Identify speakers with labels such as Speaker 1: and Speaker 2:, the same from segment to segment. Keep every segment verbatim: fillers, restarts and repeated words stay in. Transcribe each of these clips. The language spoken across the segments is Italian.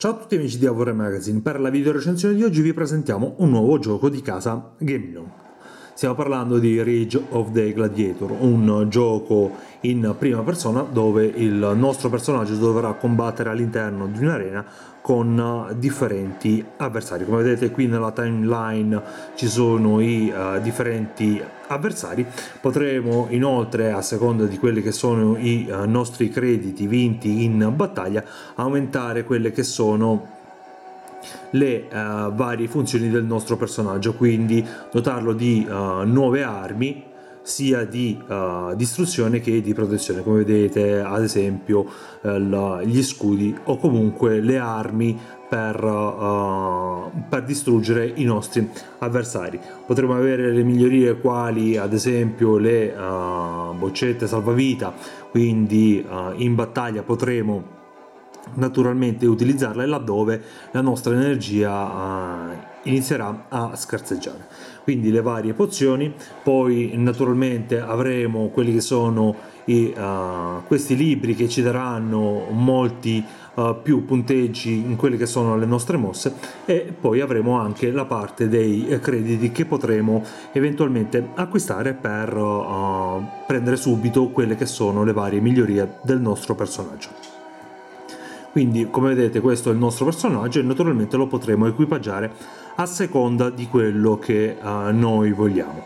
Speaker 1: Ciao a tutti amici di Avore Magazine, per la video recensione di oggi vi presentiamo un nuovo gioco di casa Gameloon. Stiamo parlando di Rage of the Gladiator, un gioco in prima persona dove il nostro personaggio dovrà combattere all'interno di un'arena con differenti avversari. Come vedete qui nella timeline ci sono i uh, differenti avversari. Potremo inoltre, a seconda di quelli che sono i uh, nostri crediti vinti in battaglia, aumentare quelle che sono le uh, varie funzioni del nostro personaggio, quindi dotarlo di uh, nuove armi sia di uh, distruzione che di protezione, come vedete ad esempio uh, gli scudi o comunque le armi per, uh, per distruggere i nostri avversari. Potremo avere le migliorie quali ad esempio le uh, boccette salvavita, quindi uh, in battaglia potremo naturalmente utilizzarle laddove la nostra energia uh, inizierà a scarseggiare, quindi le varie pozioni. Poi naturalmente avremo quelli che sono i, uh, questi libri che ci daranno molti uh, più punteggi in quelle che sono le nostre mosse, e poi avremo anche la parte dei crediti che potremo eventualmente acquistare per uh, prendere subito quelle che sono le varie migliorie del nostro personaggio. Quindi come vedete questo è il nostro personaggio e naturalmente lo potremo equipaggiare a seconda di quello che uh, noi vogliamo.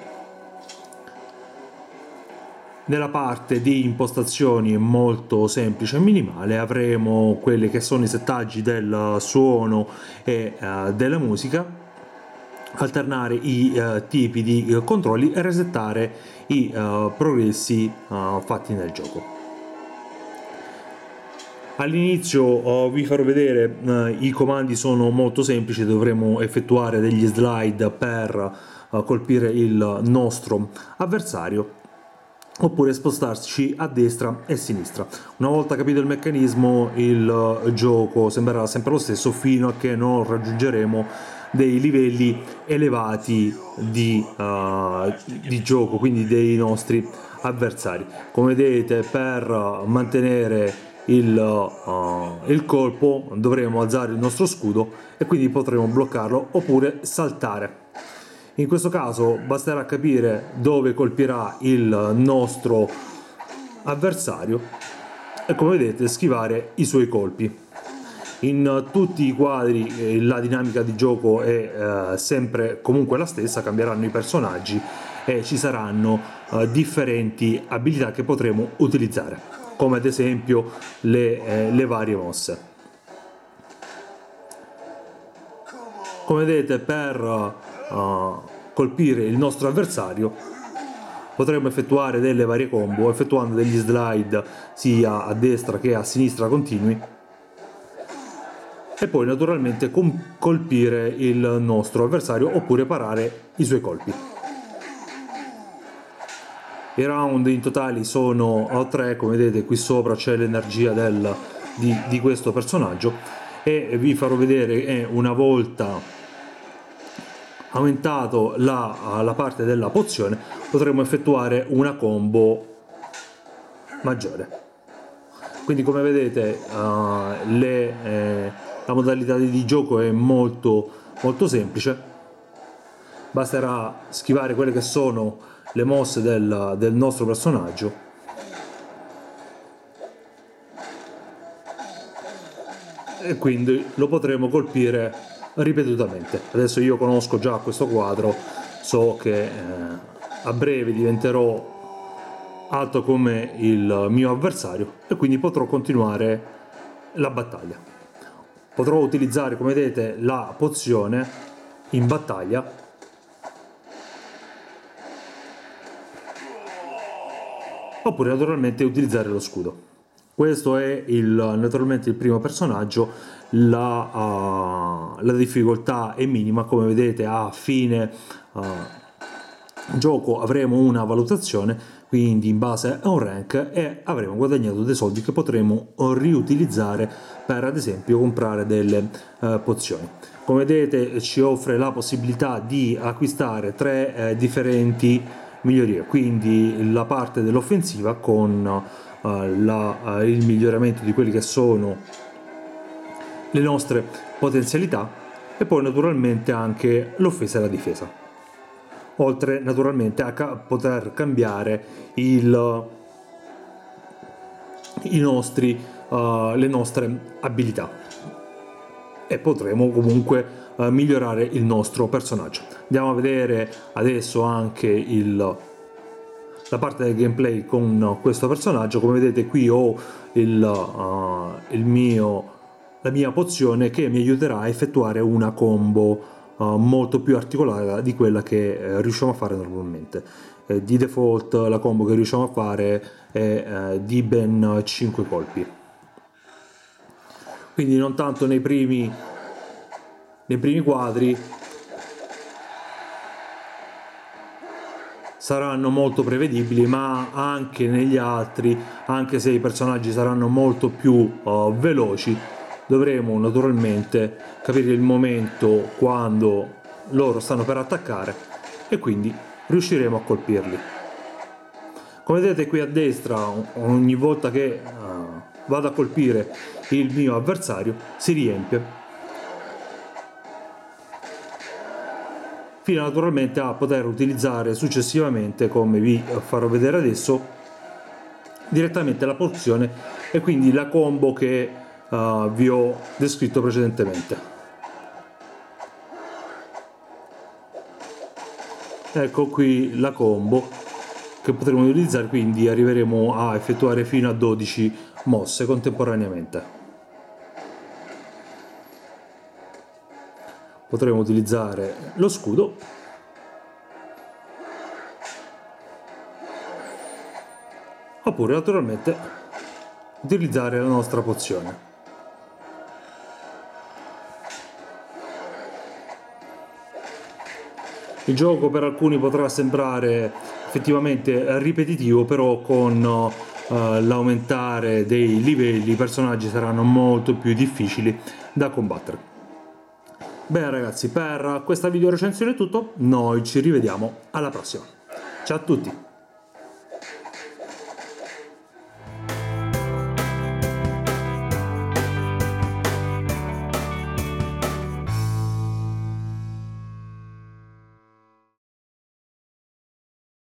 Speaker 1: Nella parte di impostazioni è molto semplice e minimale, avremo quelli che sono i settaggi del suono e uh, della musica, alternare i uh, tipi di uh, controlli e resettare i uh, progressi uh, fatti nel gioco. All'inizio uh, vi farò vedere uh, i comandi sono molto semplici, dovremo effettuare degli slide per uh, colpire il nostro avversario oppure spostarci a destra e a sinistra. Una volta capito il meccanismo il uh, gioco sembrerà sempre lo stesso fino a che non raggiungeremo dei livelli elevati di, uh, di gioco, quindi dei nostri avversari. Come vedete, per uh, mantenere Il, uh, il colpo dovremo alzare il nostro scudo e quindi potremo bloccarlo oppure saltare. In questo caso basterà capire dove colpirà il nostro avversario e, come vedete, schivare i suoi colpi. In tutti i quadri eh, la dinamica di gioco è eh, sempre comunque la stessa, cambieranno i personaggi e ci saranno eh, differenti abilità che potremo utilizzare, come ad esempio le, eh, le varie mosse. Come vedete, per uh, colpire il nostro avversario potremo effettuare delle varie combo effettuando degli slide sia a destra che a sinistra continui e poi naturalmente colpire il nostro avversario oppure parare i suoi colpi. I round in totale sono tre, come vedete qui sopra c'è l'energia del, di, di questo personaggio, e vi farò vedere che una volta aumentato la, la parte della pozione potremo effettuare una combo maggiore. Quindi come vedete uh, le, eh, la modalità di gioco è molto, molto semplice, basterà schivare quelle che sono le mosse del, del nostro personaggio e quindi lo potremo colpire ripetutamente. Adesso io conosco già questo quadro, so che eh, a breve diventerò alto come il mio avversario e quindi potrò continuare la battaglia. Potrò utilizzare, come vedete, la pozione in battaglia oppure naturalmente utilizzare lo scudo. Questo è il, naturalmente il primo personaggio. La, uh, la difficoltà è minima, come vedete a fine uh, gioco avremo una valutazione, quindi in base a un rank, e avremo guadagnato dei soldi che potremo riutilizzare per ad esempio comprare delle uh, pozioni. Come vedete ci offre la possibilità di acquistare tre eh, differenti migliorie, quindi la parte dell'offensiva con uh, la, uh, il miglioramento di quelli che sono le nostre potenzialità e poi naturalmente anche l'offesa e la difesa, oltre naturalmente a ca- poter cambiare il, i nostri, uh, le nostre abilità, e potremo comunque uh, migliorare il nostro personaggio. Andiamo a vedere adesso anche il, la parte del gameplay con questo personaggio. Come vedete qui ho il, uh, il mio, la mia pozione che mi aiuterà a effettuare una combo uh, molto più articolata di quella che eh, riusciamo a fare normalmente. Eh, di default la combo che riusciamo a fare è eh, di ben cinque colpi, quindi non tanto nei primi, nei primi quadri saranno molto prevedibili, ma anche negli altri, anche se i personaggi saranno molto più uh, veloci, dovremo naturalmente capire il momento quando loro stanno per attaccare e quindi riusciremo a colpirli. Come vedete qui a destra, ogni volta che uh, vado a colpire il mio avversario si riempie, fino naturalmente a poter utilizzare successivamente, come vi farò vedere adesso, direttamente la pozione e quindi la combo che uh, vi ho descritto precedentemente. Ecco qui la combo che potremo utilizzare, quindi arriveremo a effettuare fino a dodici mosse contemporaneamente. Potremo utilizzare lo scudo oppure naturalmente utilizzare la nostra pozione. Il gioco per alcuni potrà sembrare effettivamente ripetitivo, però con uh, l'aumentare dei livelli i personaggi saranno molto più difficili da combattere. Bene ragazzi, per questa video recensione è tutto, noi ci rivediamo alla prossima. Ciao a tutti!